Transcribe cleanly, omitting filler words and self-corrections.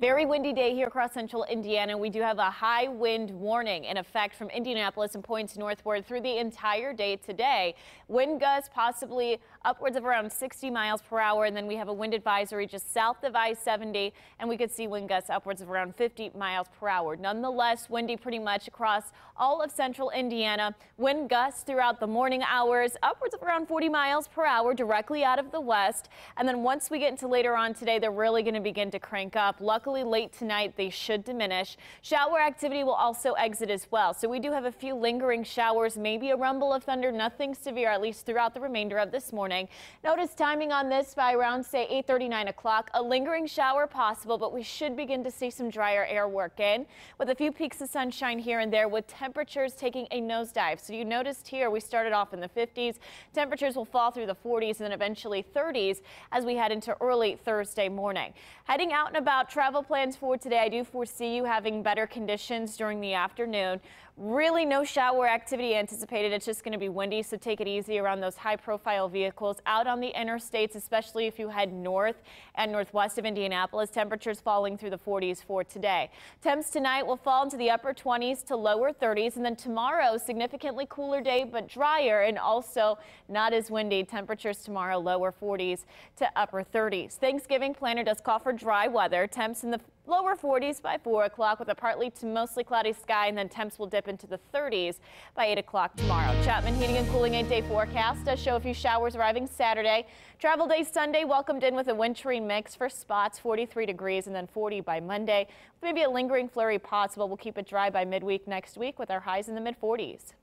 Very windy day here across central Indiana. We do have a high wind warning in effect from Indianapolis and points northward through the entire day today. Wind gusts possibly upwards of around 60 miles per hour. And then we have a wind advisory just south of I-70, and we could see wind gusts upwards of around 50 miles per hour. Nonetheless, windy pretty much across all of central Indiana. Wind gusts throughout the morning hours upwards of around 40 miles per hour directly out of the west. And then once we get into later on today, they're really going to begin to crank up. Luckily, late tonight, they should diminish. Shower activity will also exit as well. So we do have a few lingering showers, maybe a rumble of thunder, nothing severe, at least throughout the remainder of this morning. Notice timing on this by around, say, 8:30, 9 o'clock. A lingering shower possible, but we should begin to see some drier air work in with a few peaks of sunshine here and there, with temperatures taking a nosedive. So you noticed here we started off in the 50s. Temperatures will fall through the 40s and then eventually 30s as we head into early Thursday morning. Heading out and about, travel plans for today, I do foresee you having better conditions during the afternoon. Really no shower activity anticipated. It's just going to be windy, so take it easy around those high-profile vehicles out on the interstates, especially if you head north and northwest of Indianapolis. Temperatures falling through the 40s for today. Temps tonight will fall into the upper 20s to lower 30s, and then tomorrow, significantly cooler day but drier and also not as windy. Temperatures tomorrow lower 40s to upper 30s. Thanksgiving planner does call for dry weather. Temps in the lower 40s by 4 o'clock with a partly to mostly cloudy sky, and then temps will dip into the 30s by 8 o'clock tomorrow. Chapman Heating and Cooling 8-day forecast does show a few showers arriving Saturday. Travel day Sunday welcomed in with a wintry mix for spots, 43 degrees and then 40 by Monday. Maybe a lingering flurry possible. We'll keep it dry by midweek next week with our highs in the mid 40s.